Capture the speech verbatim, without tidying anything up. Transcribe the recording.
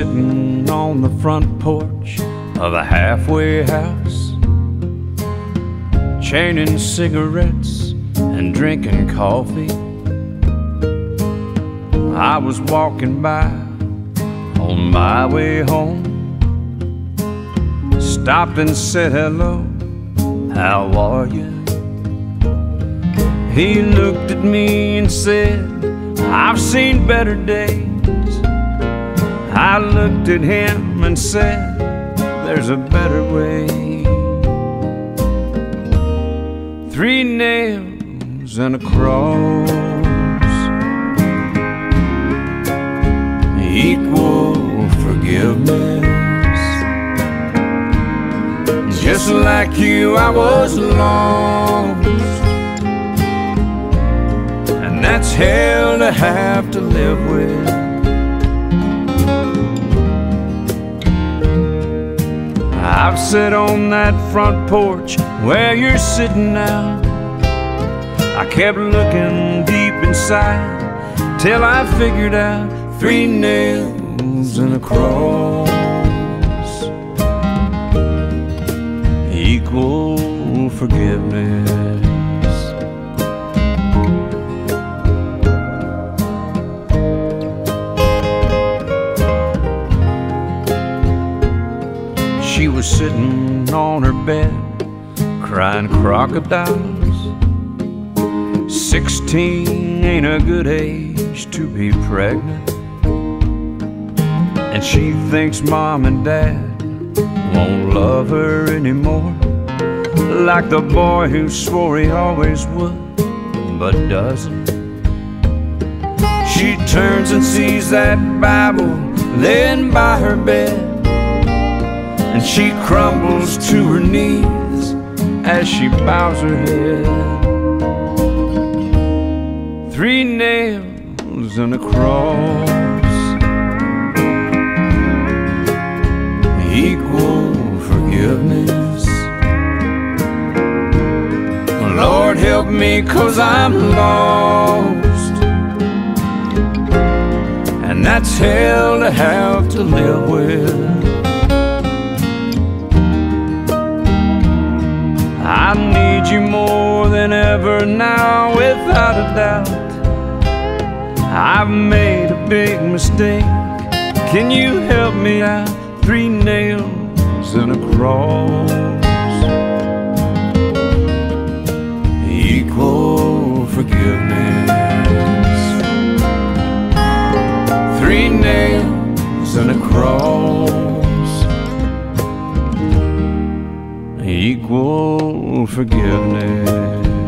sitting on the front porch of a halfway house, chaining cigarettes and drinking coffee. I was walking by on my way home, stopped and said hello, how are you? He looked at me and said, I've seen better days. I looked at him and said, there's a better way. Three nails and a cross, equal forgiveness. Just like you, I was lost, and that's hell to have to live with. I've sat on that front porch where you're sitting now. I kept looking deep inside till I figured out three nails and a cross, equal forgiveness. She was sitting on her bed, crying crocodiles. Sixteen ain't a good age to be pregnant, and she thinks mom and dad won't love her anymore, like the boy who swore he always would, but doesn't. She turns and sees that Bible laying by her bed, and she crumbles to her knees as she bows her head. Three nails and a cross, equal forgiveness. Lord help me, 'cause I'm lost, and that's hell to have to live with. I need you more than ever now, without a doubt. I've made a big mistake. Can you help me out? Three nails and a cross, equal forgiveness. Three nails and a cross, equal forgiveness.